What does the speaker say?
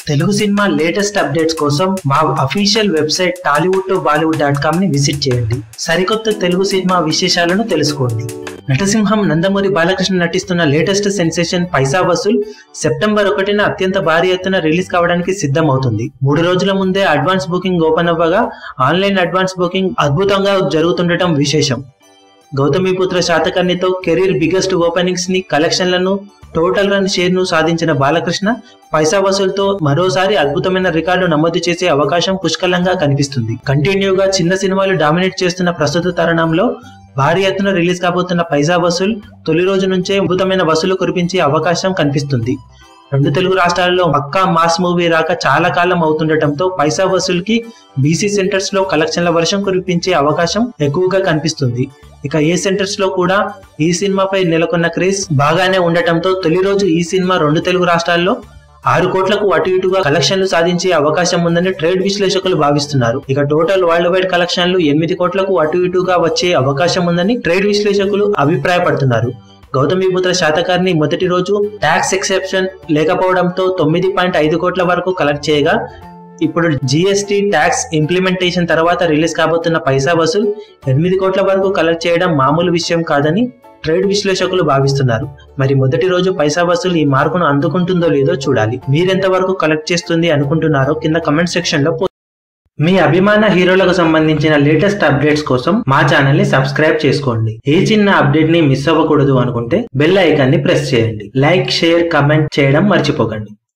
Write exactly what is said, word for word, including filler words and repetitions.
Telugu cinema latest updates కోసం మా official website Tollywood to Bollywood dot com ని visit చేయండి. సరికొత్త తెలుగు సినిమా విశేషాలను తెలుసుకోండి. నటసింహం నందమూరి బాలకృష్ణ నటిస్తున్న latest sensation Paisa Vasool September ఒకటిన అత్యంత భారీ ఎత్తున రిలీజ్ కావడానికి సిద్ధమవుతుంది. మూడు రోజుల ముందే అడ్వాన్స్ బుకింగ్ ఓపెన్ అవ్వగా ఆన్లైన్ అడ్వాన్స్ బుకింగ్ అద్భుతంగా జరుగుతుండటం విశేషం. గౌతమిపుత్ర శాతకర్ణితో కెరీర్ బిగ్గెస్ట్ ఓపెనింగ్స్ ని కలెక్షన్లను టోటల్ రన్ షేర్ ను సాధించిన బాలకృష్ణ పైసా వసూల్తో మరోసారి అద్భుతమైన రికార్డు నమోదు చేసే అవకాశం పుష్కలంగా కనిపిస్తుంది. కంటిన్యూగా చిన్న సినిమాలు డామినేట్ చేస్తున్న ప్రస్తుత తరుణంలో భారీ ఎత్తున రిలీజ్ కాబోతున్న పైసా వసూల్ తొలి రోజు నుంచే అద్భుతమైన వసూలు కురిపించే అవకాశం కనిపిస్తుంది. రెండు తెలుగు రాష్ట్రాల్లో పక్కా మాస్ మూవీ రాక చాలా కాలం అవుతుండటంతో పైసా వసూల్ కి బీసీ సెంటర్స్ లో కలెక్షన్ల వర్షం కురిపించే అవకాశం ఎక్కువగా కనిపిస్తుంది. ఇక ఏ సెంటర్స్ లో కూడా ఈ సినిమాపై నెలకొన్న క్రేజ్ బాగానే ఉండటంతో తొలి రోజు ఈ సినిమా రెండు తెలుగు రాష్ట్రాల్లో ఆరు కోట్లకు అటు ఇటుగా కలెక్షన్లు సాధించే అవకాశం ఉందని ట్రేడ్ విశ్లేషకులు భావిస్తున్నారు. ఇక టోటల్ వరల్డ్ వైడ్ కలెక్షన్లు ఎనిమిది కోట్లకు అటు ఇటుగా వచ్చే అవకాశం ఉందని ట్రేడ్ విశ్లేషకులు అభిప్రాయపడుతున్నారు. గౌతమిపుత్ర శాతకర్ణి మొదటి రోజు ట్యాక్స్ ఎక్సెప్షన్ లేకపోవడంతో తొమ్మిది పాయింట్ ఐదు కోట్ల వరకు కలెక్ట్ చేయగా ఇప్పుడు జిఎస్టీ ట్యాక్స్ ఇంప్లిమెంటేషన్ తర్వాత రిలీజ్ కాబోతున్న పైసా వసూల్ ఎనిమిది కోట్ల వరకు కలెక్ట్ చేయడం మామూలు విషయం కాదని ట్రేడ్ విశ్లేషకులు భావిస్తున్నారు. మరి మొదటి రోజు పైసా వసూల్ ఈ మార్కును అందుకుంటుందో లేదో చూడాలి. మీరెంత వరకు కలెక్ట్ చేస్తుంది అనుకుంటున్నారో కింద కమెంట్ సెక్షన్ లో మీ అభిమాన హీరోలకు సంబంధించిన లేటెస్ట్ అప్డేట్స్ కోసం మా ఛానల్ ని సబ్స్క్రైబ్ చేసుకోండి. ఏ చిన్న అప్డేట్ ని మిస్ అవ్వకూడదు అనుకుంటే బెల్ ఐకాన్ ని ప్రెస్ చేయండి. లైక్, షేర్, కమెంట్ చేయడం మర్చిపోకండి.